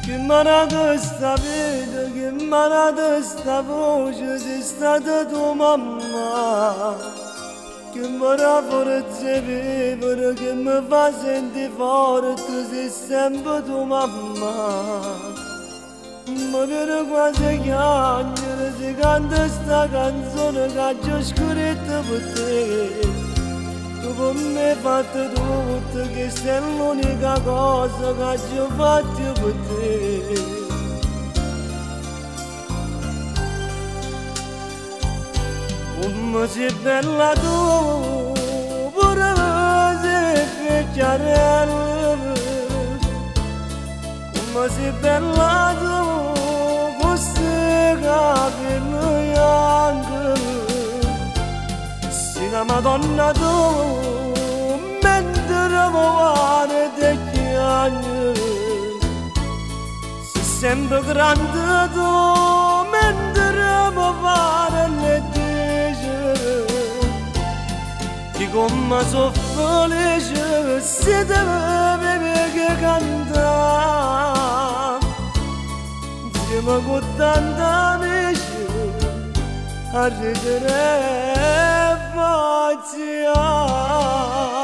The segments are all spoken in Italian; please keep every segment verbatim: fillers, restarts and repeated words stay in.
Che m'ha sta vita, che m'ha sta voce, sei stata tua mamma. Che mi dà forza vivere, che mi fa sentire forte, sei sempre tua mamma. Mi viene quasi chiamare, se canta sta canzone che ha già scritto per te. Tu con me hai fatto tutto, che sei l'unica cosa che ho già fatto per te. Come sei bella tu, pure sei vecchiarella. Come sei bella tu, con questi capelli bianchi. Sei la Madonna tu, mentre muore te chiami. Sei sempre grande tu, mentre mi pare le dici. Di come sono felice, se te vedi che canta. Insieme con tanti amici, a ridere e pazziare.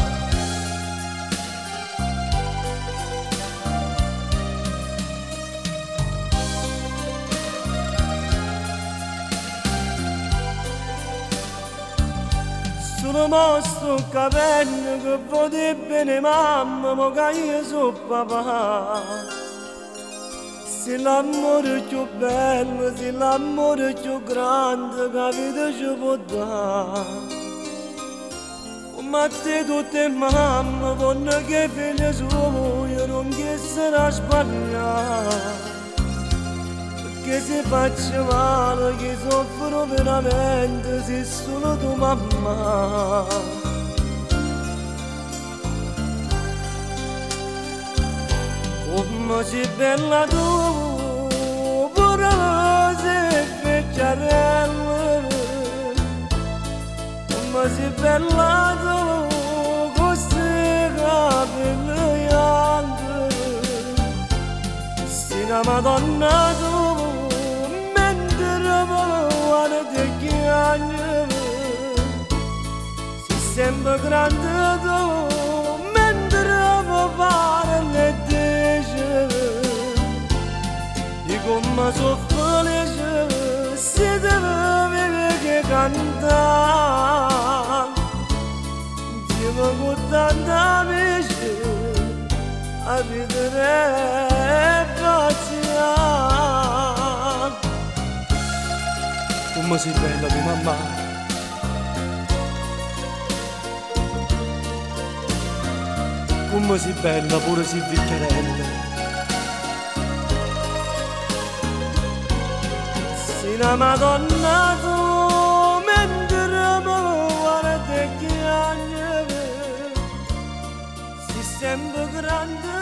Sono mosso un capello che voti bene mamma, ma che io sono papà. Se l'amore è più bello, se l'amore è più grande, che la vita ci può dare. Come a te tutte mamma, donna che figlia sua, non che sarà sbagliata. Perché se faccio male, che soffro veramente, se sono tua mamma. Come sei bella tu, pure sei vecchiarella. Come sei bella tu, con questi capelli bianchi. Sei la Madonna tu, mentre muore te chiami. Sei sempre grande tu, mentre mi pare le dici. Di come sono felice, se te vedi che canta. Insieme con tanti amici, a ridere e pazziare. Come sei bella tua mamma. Come sei bella, pure sei vecchiarella. Sei la Madonna tu, mentre muore te chiami. Sei sempre grande